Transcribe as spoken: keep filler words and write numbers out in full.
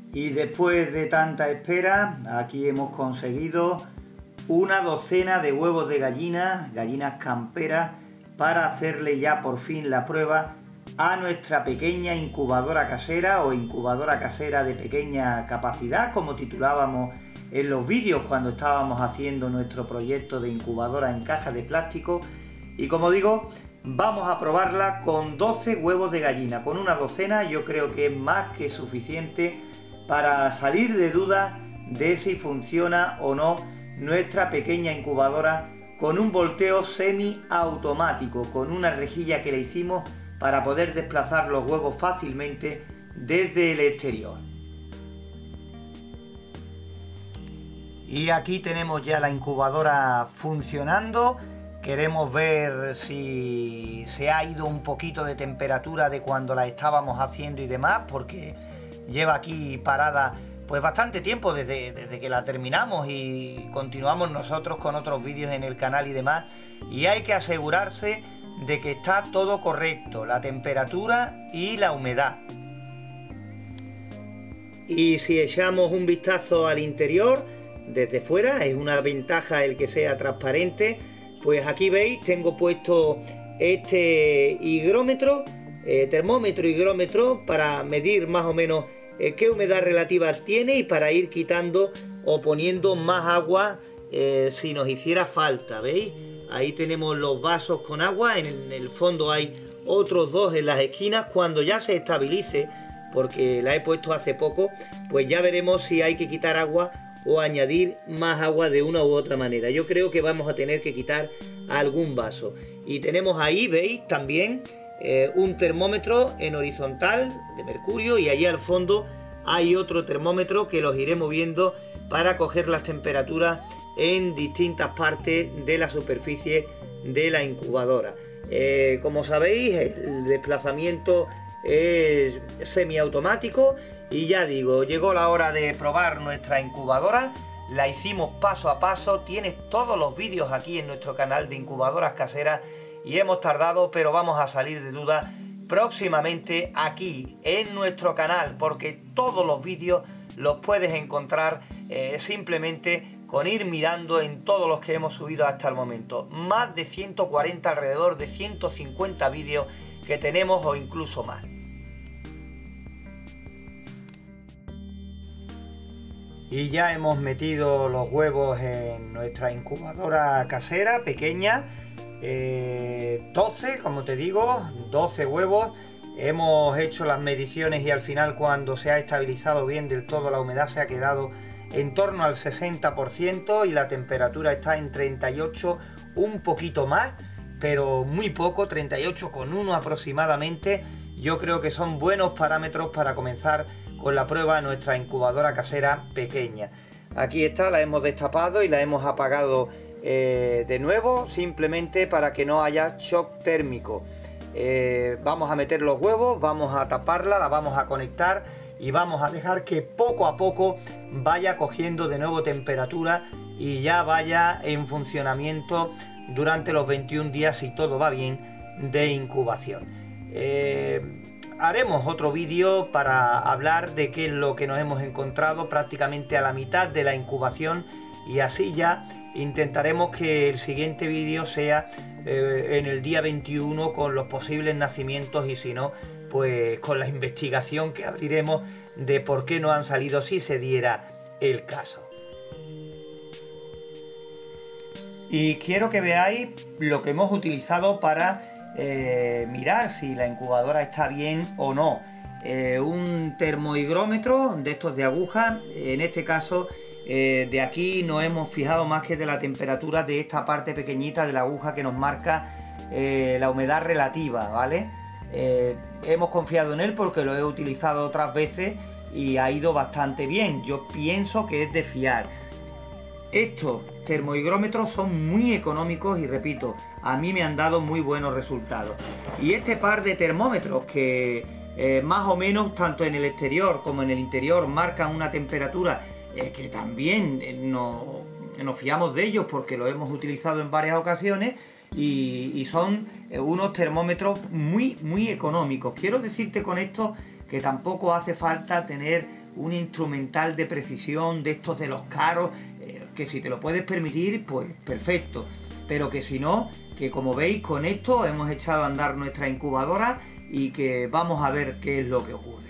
Y después de tanta espera, aquí hemos conseguido una docena de huevos de gallina, gallinas camperas, para hacerle ya por fin la prueba a nuestra pequeña incubadora casera o incubadora casera de pequeña capacidad, como titulábamos en los vídeos cuando estábamos haciendo nuestro proyecto de incubadora en caja de plástico. Y como digo, vamos a probarla con doce huevos de gallina. Con una docena yo creo que es más que suficiente para salir de dudas de si funciona o no nuestra pequeña incubadora con un volteo semiautomático, con una rejilla que le hicimos para poder desplazar los huevos fácilmente desde el exterior. Y aquí tenemos ya la incubadora funcionando. Queremos ver si se ha ido un poquito de temperatura de cuando la estábamos haciendo y demás, porque lleva aquí parada pues bastante tiempo desde, desde que la terminamos y continuamos nosotros con otros vídeos en el canal y demás, y hay que asegurarse de que está todo correcto, la temperatura y la humedad. Y si echamos un vistazo al interior desde fuera, es una ventaja el que sea transparente, pues aquí veis, tengo puesto este higrómetro, eh, termómetro higrómetro, para medir más o menos eh, qué humedad relativa tiene y para ir quitando o poniendo más agua eh, si nos hiciera falta, ¿veis? Ahí tenemos los vasos con agua, en el fondo hay otros dos en las esquinas. Cuando ya se estabilice, porque la he puesto hace poco, pues ya veremos si hay que quitar agua o añadir más agua de una u otra manera. Yo creo que vamos a tener que quitar algún vaso. Y tenemos ahí, veis, también eh, un termómetro en horizontal de mercurio, y allí al fondo hay otro termómetro que los iré moviendo para coger las temperaturas en distintas partes de la superficie de la incubadora. Eh, como sabéis, el desplazamiento es semiautomático. Y ya digo, llegó la hora de probar nuestra incubadora. La hicimos paso a paso, tienes todos los vídeos aquí en nuestro canal de incubadoras caseras, y hemos tardado, pero vamos a salir de duda próximamente aquí en nuestro canal, porque todos los vídeos los puedes encontrar eh, simplemente con ir mirando en todos los que hemos subido hasta el momento. Más de ciento cuarenta, alrededor de ciento cincuenta vídeos que tenemos, o incluso más. Y ya hemos metido los huevos en nuestra incubadora casera pequeña, eh, doce, como te digo, doce huevos. Hemos hecho las mediciones y al final, cuando se ha estabilizado bien del todo, la humedad se ha quedado en torno al sesenta por ciento y la temperatura está en treinta y ocho, un poquito más, pero muy poco, treinta y ocho coma uno aproximadamente. Yo creo que son buenos parámetros para comenzar con la prueba de nuestra incubadora casera pequeña. Aquí está, la hemos destapado y la hemos apagado eh, de nuevo, simplemente para que no haya shock térmico. Eh, vamos a meter los huevos, vamos a taparla, la vamos a conectar y vamos a dejar que poco a poco vaya cogiendo de nuevo temperatura y ya vaya en funcionamiento durante los veintiún días, si todo va bien, de incubación. Eh, Haremos otro vídeo para hablar de qué es lo que nos hemos encontrado prácticamente a la mitad de la incubación, y así ya intentaremos que el siguiente vídeo sea eh, en el día veintiuno con los posibles nacimientos, y si no, pues con la investigación que abriremos de por qué no han salido, si se diera el caso. Y quiero que veáis lo que hemos utilizado para Eh, mirar si la incubadora está bien o no. Eh, un termohigrómetro de estos de aguja, en este caso eh, de aquí nos hemos fijado más que de la temperatura de esta parte pequeñita de la aguja que nos marca eh, la humedad relativa, ¿vale? Eh, hemos confiado en él porque lo he utilizado otras veces y ha ido bastante bien. Yo pienso que es de fiar. Estos termohigrómetros son muy económicos y, repito, a mí me han dado muy buenos resultados. Y este par de termómetros que eh, más o menos tanto en el exterior como en el interior marcan una temperatura eh, que también eh, no, nos fiamos de ellos porque lo hemos utilizado en varias ocasiones, y, y son eh, unos termómetros muy muy económicos. Quiero decirte con esto que tampoco hace falta tener un instrumental de precisión de estos de los caros, eh, que si te lo puedes permitir, pues perfecto, pero que si no, que como veis con esto hemos echado a andar nuestra incubadora y que vamos a ver qué es lo que ocurre.